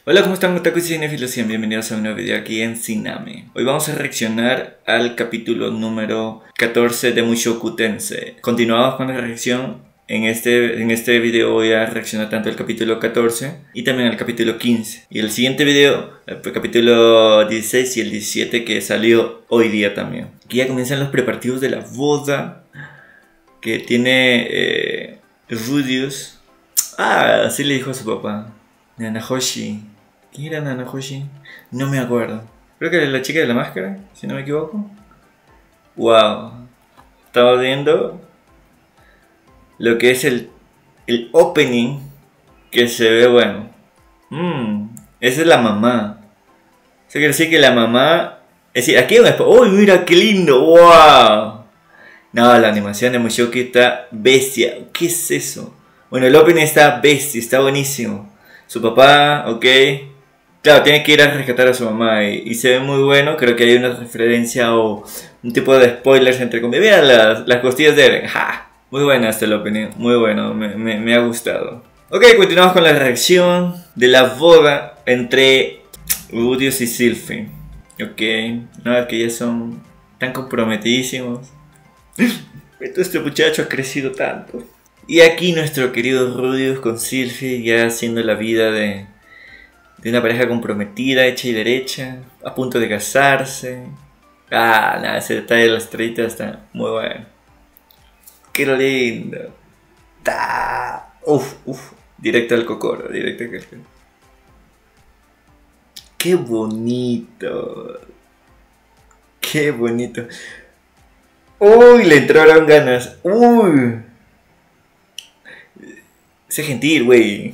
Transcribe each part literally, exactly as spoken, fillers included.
Hola, ¿cómo están otakus y cinéfilos? Sean bienvenidos a un nuevo video aquí en Siname. Hoy vamos a reaccionar al capítulo número catorce de Mushoku Tensei. Continuamos con la reacción. En este, en este video voy a reaccionar tanto al capítulo catorce y también al capítulo quince. Y el siguiente video, el capítulo dieciséis y el diecisiete, que salió hoy día también. Aquí ya comienzan los preparativos de la boda que tiene eh, Rudius. Ah, así le dijo a su papá. Nanahoshi. ¿Quién era Nanahoshi? No me acuerdo. Creo que era la chica de la máscara, si no me equivoco. Wow. Estamos viendo lo que es el, el opening, que se ve bueno. Mmm, esa es la mamá. Eso quiere decir que la mamá... Es decir, aquí hay un... ¡Uy, mira qué lindo! ¡Wow! No, la animación de Mushoku está bestia. ¿Qué es eso? Bueno, el opening está bestia, está buenísimo. Su papá, ok. Claro, tiene que ir a rescatar a su mamá y, y se ve muy bueno. Creo que hay una referencia o un tipo de spoilers entre comillas. Vean las, las costillas de Eren. ¡Ja! Muy buena este el opening, muy bueno, me, me, me ha gustado. Ok, continuamos con la reacción de la boda entre Rudius y Sylphie. Ok, no, que ya son tan comprometidísimos. Este muchacho ha crecido tanto. Y aquí nuestro querido Rudius con Sylphie ya haciendo la vida de, de una pareja comprometida, hecha y derecha, a punto de casarse. Ah, nada, ese detalle de las estrellitas está muy bueno. Qué lindo. Ta. Uf, uf. Directo al cocoro, directo al cocoro. Qué bonito. Qué bonito. Uy, le entraron ganas. Uy. Sé gentil, güey.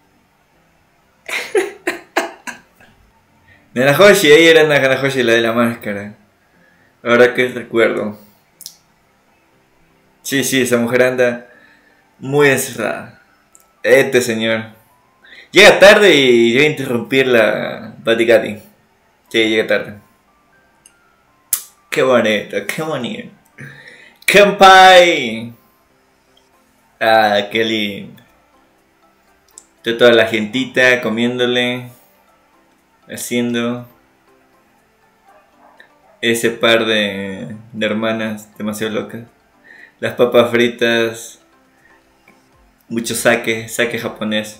Nanahoshi, ahí era Nanahoshi, la de la máscara. Ahora que recuerdo. Sí, sí, esa mujer anda muy encerrada. Este señor llega tarde y llega a interrumpir la Batigati. Sí, llega tarde. Qué bonito, qué bonito. ¡Kanpai! Ah, qué lindo. Toda la gentita comiéndole, haciendo ese par de, de hermanas demasiado locas. Las papas fritas, mucho sake, sake japonés.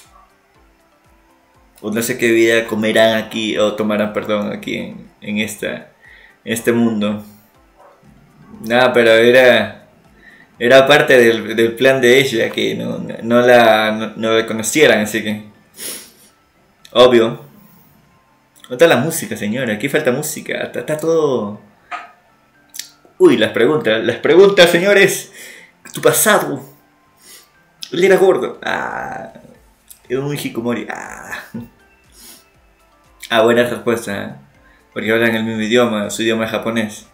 O no sé qué bebida comerán aquí, o tomarán, perdón, aquí en, en, esta, en este mundo. Nada, pero era... Era parte del, del plan de ella que no, no, no la no, no la conocieran, así que... Obvio. ¿Dónde está la música, señora? Aquí falta música. Está, está todo... Uy, las preguntas. Las preguntas, señores. Tu pasado. Él era gordo. Ah. Era un hikikomori. Ah. Ah, buena respuesta, ¿eh? Porque hablan el mismo idioma. Su idioma es japonés.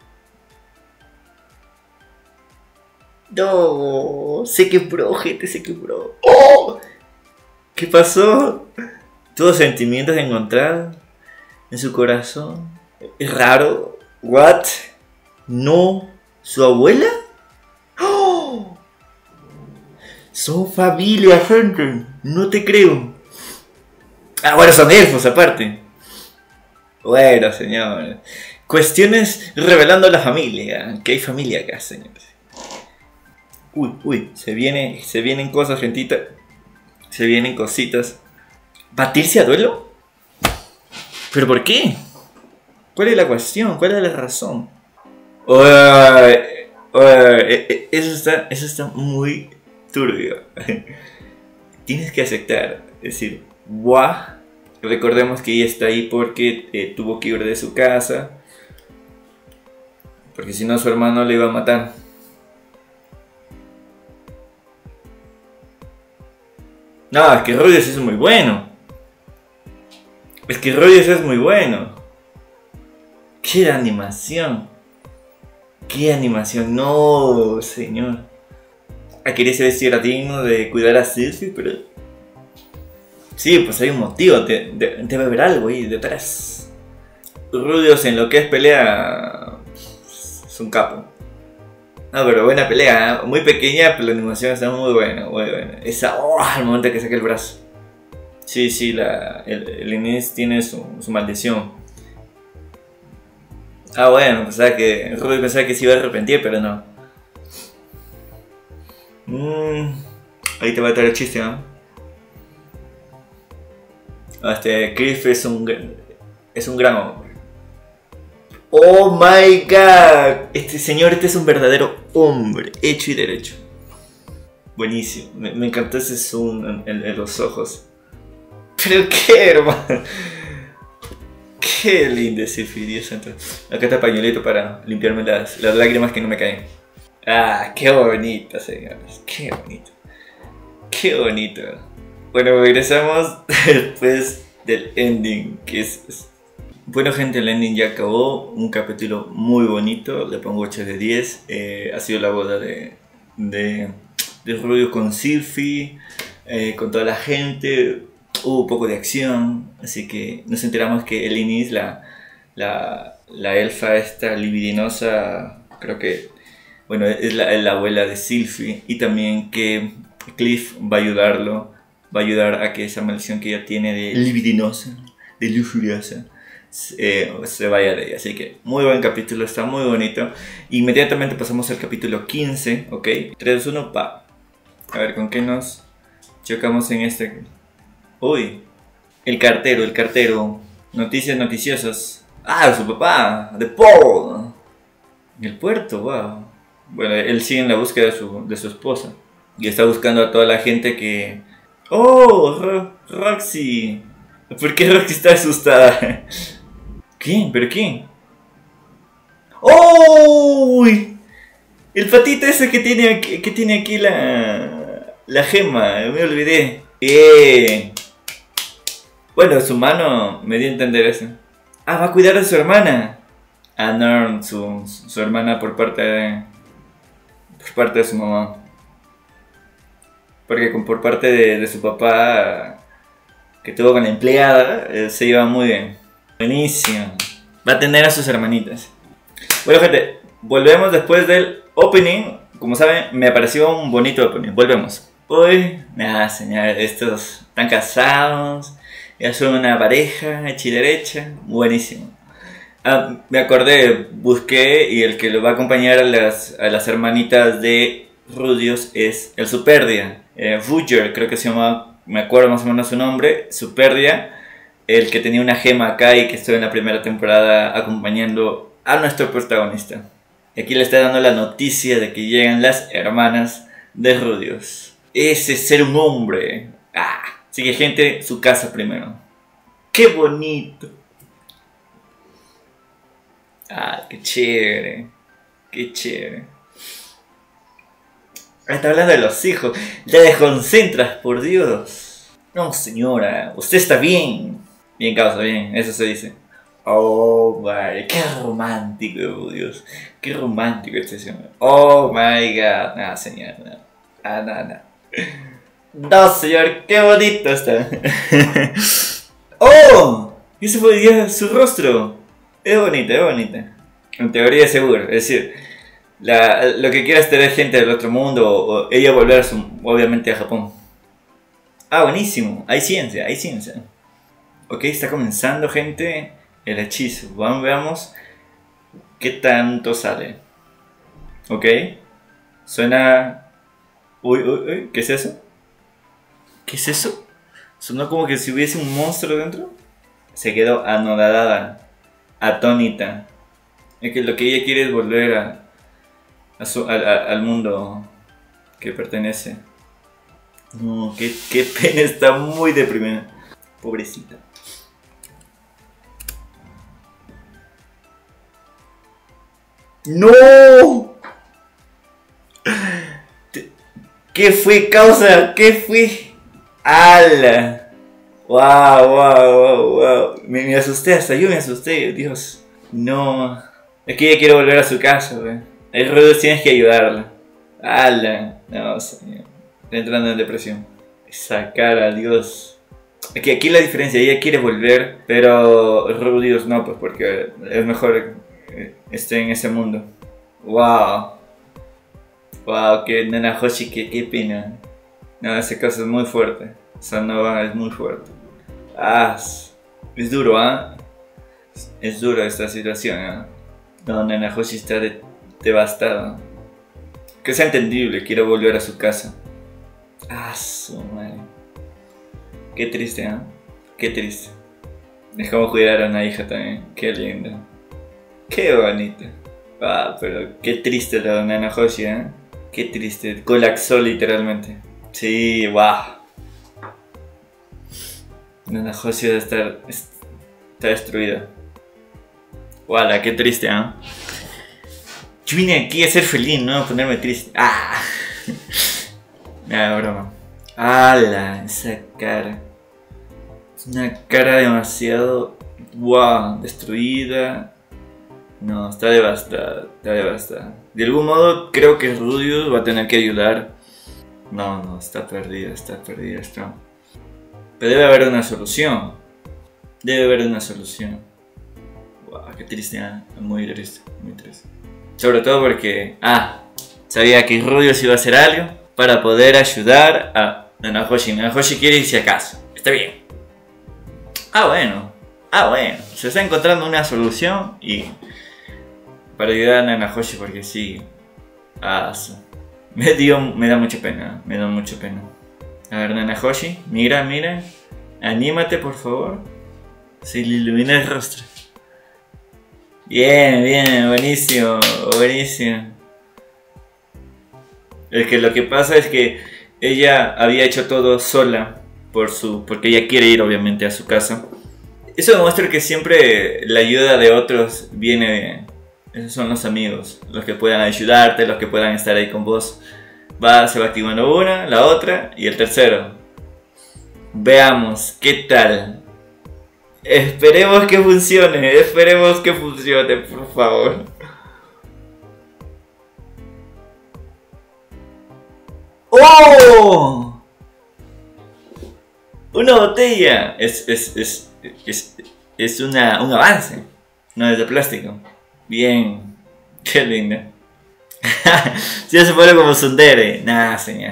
No, se quebró, gente, se quebró. ¡Oh! ¿Qué pasó? Tuvo sentimientos encontrados en su corazón. Es raro. ¿What? ¿No? ¿Su abuela? ¡Oh! Son familia, gente. No te creo. Ah, bueno, son elfos aparte. Bueno, señores. Cuestiones revelando la familia. Que hay familia acá, señores. Uy, uy, se viene, se vienen cosas, gentita. Se vienen cositas. ¿Batirse a duelo? ¿Pero por qué? ¿Cuál es la cuestión? ¿Cuál es la razón? Uy, uy, eso está, eso está muy turbio. Tienes que aceptar. Es decir, guau. Recordemos que ella está ahí porque eh, tuvo que ir de su casa. Porque si no su hermano le iba a matar. No, es que Rudius es muy bueno. Es que Rudius es muy bueno. ¡Qué animación! ¡Qué animación! No, señor. Quería saber si era digno de cuidar a Sylphie, pero... Sí, pues hay un motivo. De, de, debe haber algo ahí detrás. Rudius en lo que es pelea... Es un capo. No, pero buena pelea, ¿eh? Muy pequeña, pero la animación está muy buena, muy buena. Esa, oh, al momento que saca el brazo. Sí, sí, la, el, el Iniz tiene su, su maldición. Ah, bueno, pensaba que, Rudy pensaba que se iba a arrepentir, pero no. Mm, ahí te va a estar el chiste, ¿no? Este, Cliff es un, es un gran hombre. Oh my god, este señor, este es un verdadero hombre, hecho y derecho. Buenísimo, me, me encantó ese zoom en, en, en los ojos. Pero qué hermano. Qué lindo ese Dios santo. Acá está pañuelito para limpiarme las, las lágrimas que no me caen. Ah, qué bonito, señores. Qué bonito. Qué bonito. Bueno, regresamos después del ending. Que es, es... Bueno, gente, el ending ya acabó. Un capítulo muy bonito. Le pongo ocho de diez. Eh, ha sido la boda de, de, de Rudio con Sylphie. Eh, con toda la gente. Hubo un poco de acción, así que nos enteramos que Elenice, la, la, la elfa esta libidinosa, creo que, bueno, es la, la abuela de Sylphie, y también que Cliff va a ayudarlo, va a ayudar a que esa maldición que ella tiene de libidinosa, de lujuriosa, eh, se vaya de ella. Así que muy buen capítulo, está muy bonito. Inmediatamente pasamos al capítulo quince, ¿ok? tres, dos, uno, pa. A ver, ¿con qué nos chocamos en este? Uy, el cartero, el cartero. Noticias noticiosas. Ah, su papá, de Paul. En el puerto, wow. Bueno, él sigue en la búsqueda de su, de su esposa. Y está buscando a toda la gente que... ¡Oh! Ro Roxy. ¿Por qué Roxy está asustada? ¿Quién? ¿Pero quién? ¡Oh! El patito ese que tiene aquí, que tiene aquí la... La gema, me olvidé. Bien. Bueno, su mano me dio a entender eso. Ah, va a cuidar a su hermana. A Norn, su, su hermana por parte de... Por parte de su mamá. Porque con, por parte de, de su papá, que tuvo con la empleada, eh, se iba muy bien. Buenísimo. Va a tener a sus hermanitas. Bueno, gente, volvemos después del opening. Como saben, me pareció un bonito opening. Volvemos. Uy, nada, señores, estos están casados. Ya son una pareja hecha y derecha. Buenísimo. Ah, me acordé, busqué, y el que lo va a acompañar a las, a las hermanitas de Rudios es el Superdia. Eh, Roger, creo que se llama, me acuerdo más o menos su nombre. Superdia, el que tenía una gema acá y que estuvo en la primera temporada acompañando a nuestro protagonista. Y aquí le está dando la noticia de que llegan las hermanas de Rudios. Ese es ser un hombre. Ah. Así que, gente, su casa primero. ¡Qué bonito! Ah, qué chévere. Qué chévere. Está hablando de los hijos. Ya desconcentras, por Dios. No, señora, usted está bien. Bien, causa, bien. Eso se dice. Oh, my. Qué romántico, oh, Dios. Qué romántico este señor. Oh, my God. No, señora. No. Ah, no, no. No, señor, qué bonito está. ¡Oh! Ese fue ya su rostro. Es bonita, es bonita. En teoría seguro. Es decir, la, lo que quiera es tener gente del otro mundo, o, o ella volver a su, obviamente a Japón. Ah, buenísimo. Hay ciencia, hay ciencia. Ok, está comenzando, gente, el hechizo. Vamos, veamos qué tanto sale. Ok. Suena... Uy, uy, uy, ¿qué es eso? ¿Qué es eso? Sonó como que si hubiese un monstruo dentro. Se quedó anodada, atónita. Es que lo que ella quiere es volver a, a su, a, a, al mundo que pertenece. No, qué, qué pena, está muy deprimida. Pobrecita. ¡No! ¿Qué fue, causa? ¿Qué fue? ¡Hala! ¡Wow, wow, wow, wow! Me, me asusté, hasta yo me asusté, Dios. No. Es que ella quiere volver a su casa, güey. El ruido tienes que ayudarla. ¡Hala! No, señor. Está entrando en depresión. Esa cara, Dios. Es que aquí la diferencia, ella quiere volver, pero Rudios no, pues porque es mejor que esté en ese mundo. ¡Wow! ¡Wow! ¡Qué nena Hoshi! ¡Qué, qué pena! No, ese caso es muy fuerte. Esa nova es muy fuerte. Ah, es duro, ¿ah? ¿eh? Es duro esta situación, ¿eh? No, Nanahoshi está de devastado. Que sea entendible, quiero volver a su casa. Ah, su madre. Qué triste, ¿eh? Qué triste. Es como cuidar a una hija también. Qué lindo. Qué bonito. Ah, pero qué triste la Nanahoshi, ¿eh? Qué triste. Colapsó literalmente. Sí, wow. Nanahoshi debe estar... Está destruida. Wala, qué triste, ¿eh? Yo vine aquí a ser feliz, no a ponerme triste. ¡Ah! Nada, broma. ¡Hala! Esa cara. Es una cara demasiado... ¡Wow! Destruida. No, está devastada. Está devastada. De algún modo, creo que Rudius va a tener que ayudar. No, no, está perdida, está perdida. Está... Pero debe haber una solución. Debe haber una solución. ¡Wow! Qué triste, ¿eh? Muy triste, muy triste. Sobre todo porque, ah, sabía que Rudius iba a hacer algo para poder ayudar a Nanahoshi. Nanahoshi quiere irse a casa. Está bien. Ah, bueno. Ah, bueno. Se está encontrando una solución y... Para ayudar a Nanahoshi porque sí. Ah, me, dio, me da mucha pena. Me da mucha pena. A ver, Nanahoshi. Mira, mira. Anímate, por favor. Se le ilumina el rostro. Bien, bien, buenísimo, buenísimo. Es que lo que pasa es que ella había hecho todo sola por su, porque ella quiere ir obviamente a su casa. Eso demuestra que siempre la ayuda de otros viene, esos son los amigos, los que puedan ayudarte, los que puedan estar ahí con vos. Va, se va activando una, la otra y el tercero. Veamos, ¿qué tal? Esperemos que funcione, esperemos que funcione, por favor. ¡Oh! ¡Una botella! Es, es, es, es, es una, un avance. No es de plástico. Bien. Qué linda. Si ya se pone como tsundere. Nah, señor.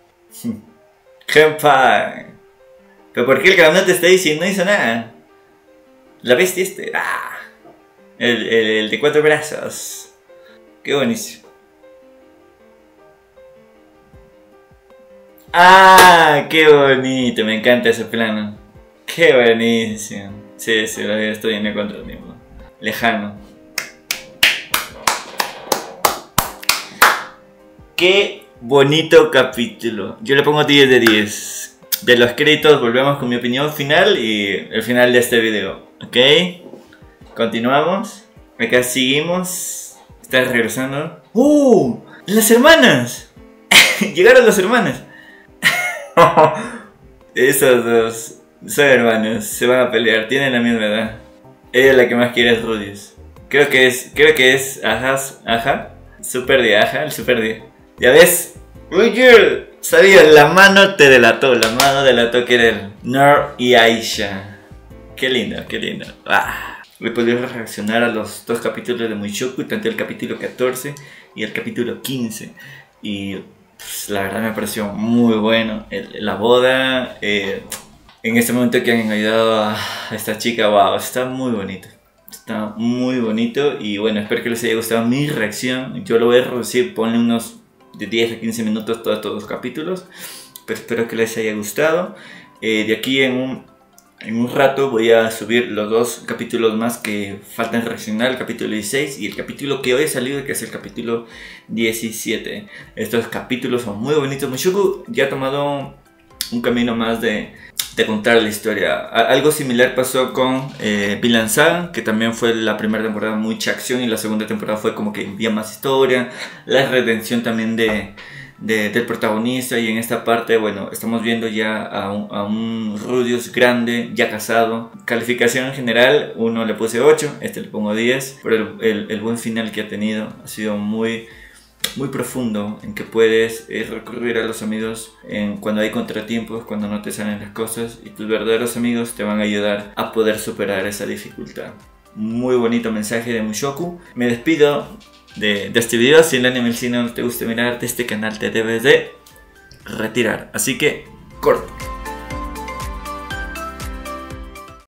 Genpai. ¿Pero por qué el cabrón te está diciendo no hizo nada? La bestia este. Ah, el, el, el de cuatro brazos. Qué buenísimo. Ah, qué bonito. Me encanta ese plano. Qué buenísimo. Sí, sí, estoy en el control mismo. Lejano. Qué bonito capítulo. Yo le pongo diez de diez. De los créditos volvemos con mi opinión final y el final de este video. Ok, continuamos. Acá seguimos. Están regresando. ¡Uh! ¡Las hermanas! Llegaron las hermanas. Esos dos son hermanos. Se van a pelear. Tienen la misma edad. Ella es la que más quiere es Rudius. Creo que es. Creo que es. Ajá. Ajá. Super D. Ajá. El Super D. ¿Ya ves? Oye, sabía, la mano te delató. La mano delató que era el Nor y Aisha. Qué lindo, qué lindo. Ah. He podido reaccionar a los dos capítulos de Mushoku, tanto el capítulo catorce y el capítulo quince. Y pues, la verdad me pareció muy bueno. El, la boda, eh, en este momento que han ayudado a esta chica, wow, está muy bonito. Está muy bonito y bueno, espero que les haya gustado mi reacción. Yo lo voy a reducir, ponle unos de diez a quince minutos todos estos dos capítulos. Pero espero que les haya gustado. Eh, de aquí en un... En un rato voy a subir los dos capítulos más que faltan reaccionar, el capítulo dieciséis y el capítulo que hoy ha salido, que es el capítulo diecisiete. Estos capítulos son muy bonitos. Mushoku ya ha tomado un camino más de, de contar la historia. Algo similar pasó con eh, Vinland Saga, que también fue la primera temporada mucha acción y la segunda temporada fue como que había más historia, la redención también de... De, del protagonista, y en esta parte, bueno, estamos viendo ya a un, a un Rudius grande, ya casado. Calificación en general, uno le puse ocho, este le pongo diez, pero el, el, el buen final que ha tenido ha sido muy, muy profundo, en que puedes eh, recurrir a los amigos en, cuando hay contratiempos, cuando no te salen las cosas, y tus verdaderos amigos te van a ayudar a poder superar esa dificultad. Muy bonito mensaje de Mushoku. Me despido De, de este video. Si el anime el cine no te gusta mirar, de este canal te debes de retirar. Así que, corta.